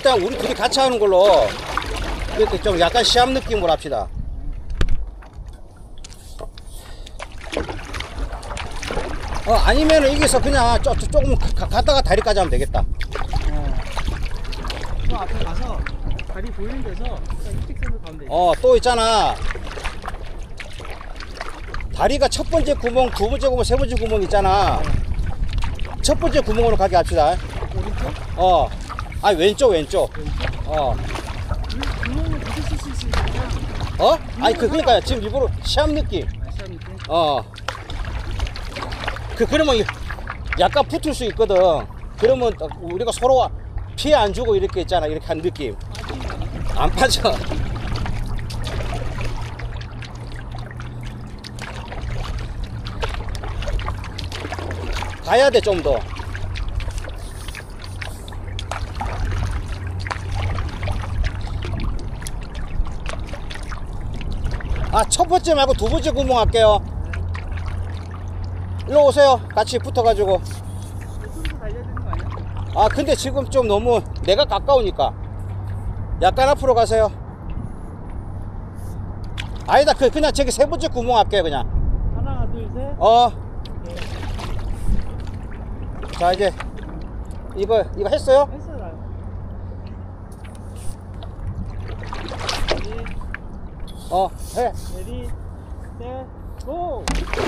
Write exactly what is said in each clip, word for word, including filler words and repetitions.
일단 우리 둘이 같이 하는 걸로 이렇게 좀 약간 시합 느낌으로 합시다. 어, 아니면은 여기서 그냥 쪼, 쪼, 조금 가, 갔다가 다리까지 하면 되겠다. 어. 저 앞에 가서 다리 보이는 데서 그냥 일직선으로 가면 돼. 어, 또 있잖아. 다리가 첫 번째 구멍, 두 번째 구멍, 세 번째 구멍 있잖아. 첫 번째 구멍으로 가게 합시다. 오른쪽? 어. 아, 왼쪽, 왼쪽. 왼쪽? 어. 구멍을 부딪힐 수 있으니까. 어? 아니, 그, 그러니까 지금 일부러 시합 느낌. 아, 시합 느낌? 어. 그, 그러면 약간 붙을 수 있거든. 그러면 우리가 서로 피해 안 주고 이렇게 있잖아. 이렇게 한 느낌. 안 빠져. 가야 돼, 좀 더. 아, 첫 번째 말고 두 번째 구멍 할게요. 일로 오세요. 같이 붙어가지고. 이쪽으로 달려야 되는 거 아니야? 아, 근데 지금 좀 너무 내가 가까우니까 약간 앞으로 가세요. 아니다, 그 그냥 저기 세 번째 구멍 할게요. 그냥. 하나, 둘, 셋. 어. 네. 자, 이제 이거 이거 했어요? 했어요. 어, 해. 레디, 셋, 고!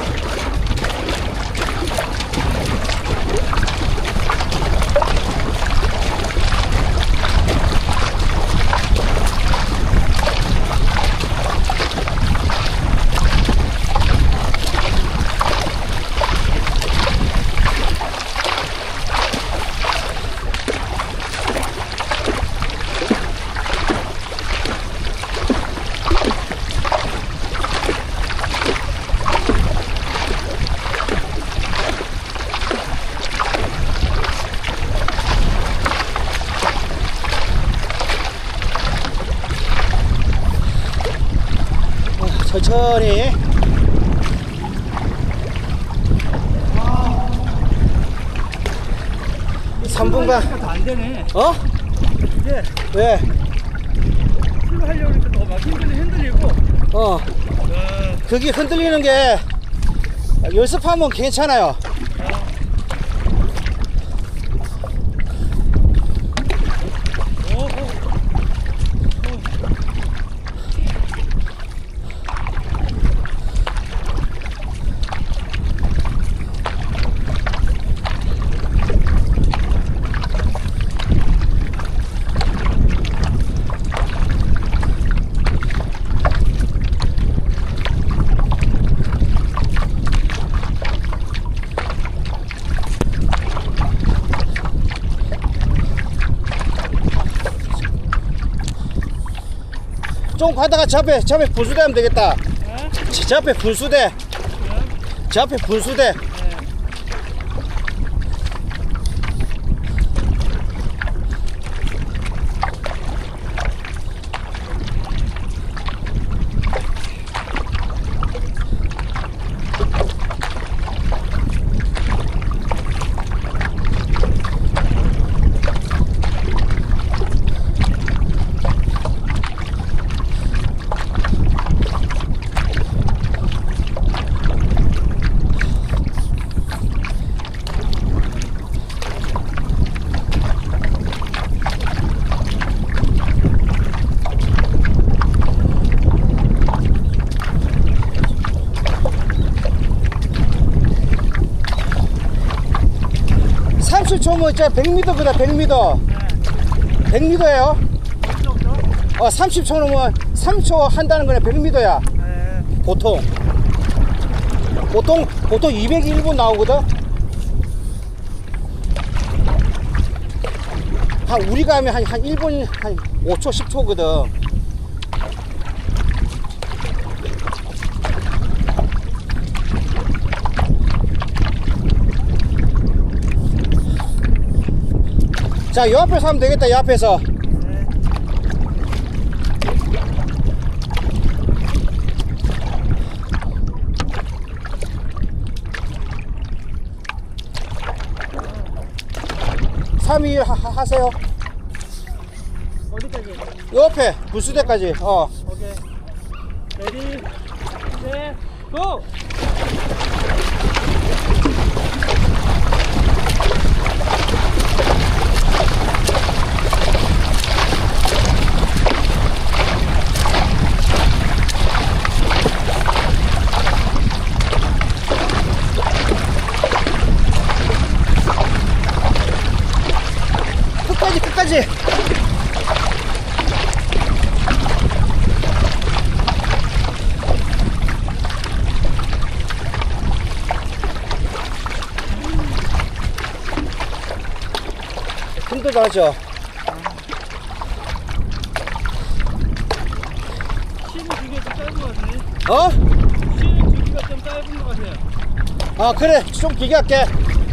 천천히. 삼 분간. 안 되네. 어? 이제 왜? 풀로 하려고 하니까 더 막 힘들리 흔들리고. 어. 와. 그게 흔들리는 게 연습하면 괜찮아요. 오, 오. 좀 가다가 저 앞에, 저 앞에 분수대 하면 되겠다. 네? 저, 저 앞에 분수대. 네? 저 앞에 분수대. 네. 삼십 초면 진짜 백 미터보다 백 미터. 백 미터예요. 어, 삼십 초 넘으면 삼 초 한다는 거는 백 미터야. 네. 보통. 보통, 보통 이백일 분 나오거든? 한, 우리가 하면 한, 한 일 분, 한 오 초, 십 초거든. 자, 요 앞에서 하면 되겠다, 요 앞에서. 네. 삼, 이, 일 하, 하세요. 옆에 분수대까지. 어. 오케이. 레디, 셋, 고! 끝까지 끝까지. 힘들다 하죠. 쉬는 주기가 좀 짧은 것 같네. 어? 쉬는 주기가 좀 짧은 것 같아요. 아 그래 좀 길게 할게.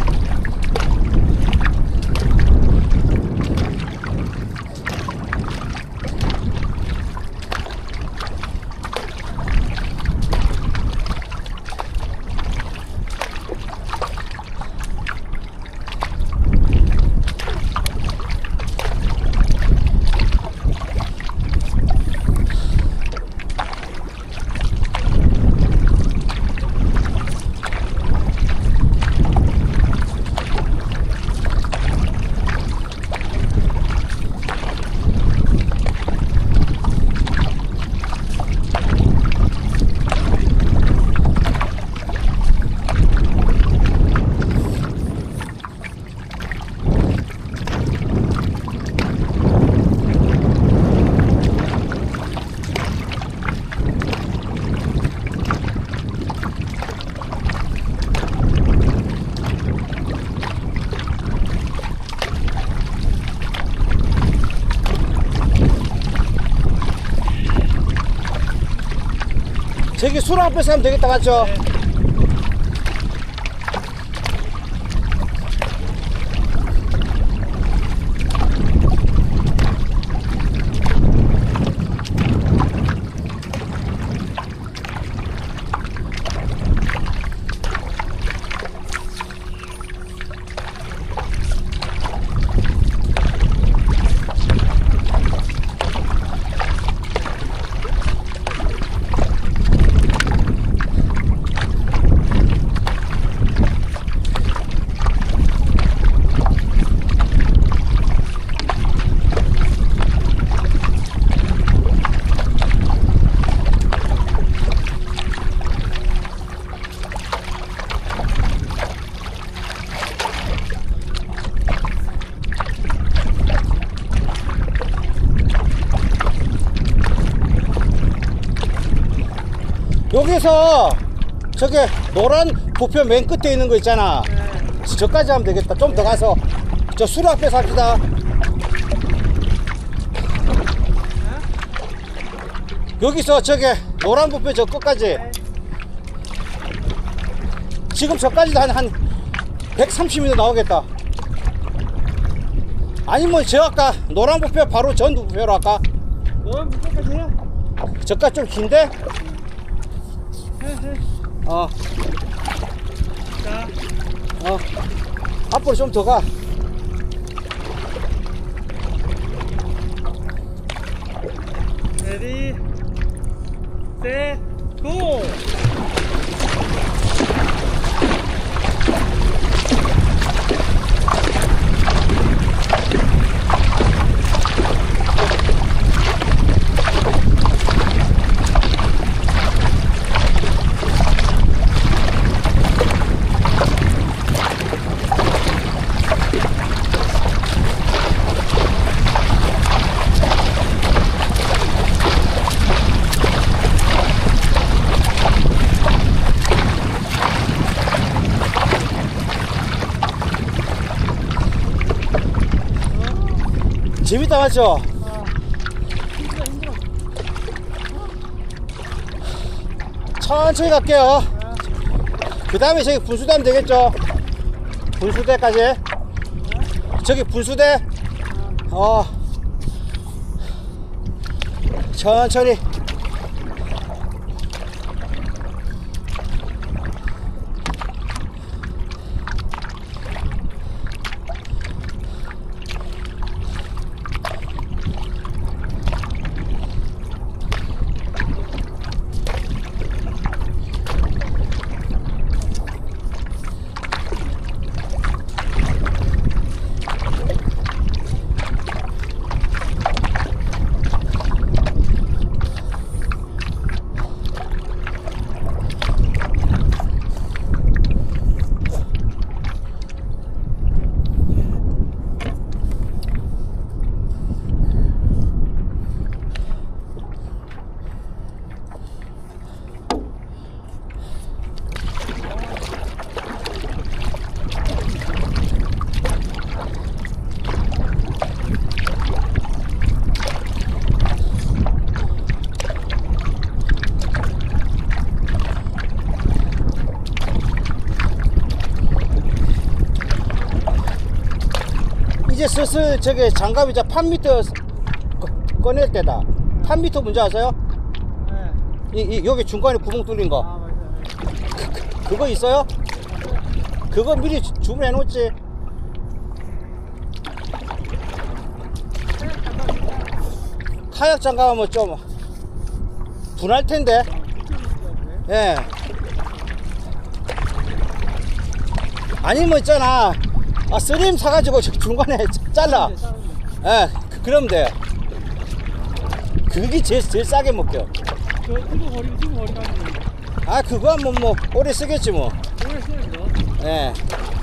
저기 술 앞에서 하면 되겠다 맞죠? 네. 여기서 저기 노란 부표 맨 끝에 있는 거 있잖아. 네. 저까지 하면 되겠다. 좀 더 가서 저 술 앞에서 합시다. 여기서 저기 노란 부표 저 끝까지. 지금 저까지도 한, 한 백삼십 미터 나오겠다. 아니면 저 아까 노란 부표 바로 전 부표로 할까? 노란 불까지 해요? 저까지 좀 긴데? 해, 해. 어, 자, 어. 앞으로 좀 더 가. 레디, 셋, 고! 재밌다 맞죠? 아, 힘들어, 힘들어. 천천히 갈게요. 그 다음에 저기 분수대 하면 되겠죠? 분수대까지. 저기 분수대. 어. 천천히. 이제 슬슬 저게 장갑이 이제 팔 미터 꺼- 꺼낼 때다. 팔 미터 뭔지 아세요? 네. 이, 이 여기 중간에 구멍 뚫린 거. 아, 맞아요. 그거 있어요? 그거 미리 주- 주문해 놓지. 카약 장갑하면 좀 분할 텐데. 예. 아니면 있잖아. 아, 쓰림 사가지고 저 중간에 잘라. 예, 그- 그러면 돼. 그게 제일, 제일 싸게 먹겨. 저 이거 버리고 이거 버리고 하는 거. 아, 그거 하면 뭐, 오래 쓰겠지 뭐. 오래 써야죠. 예.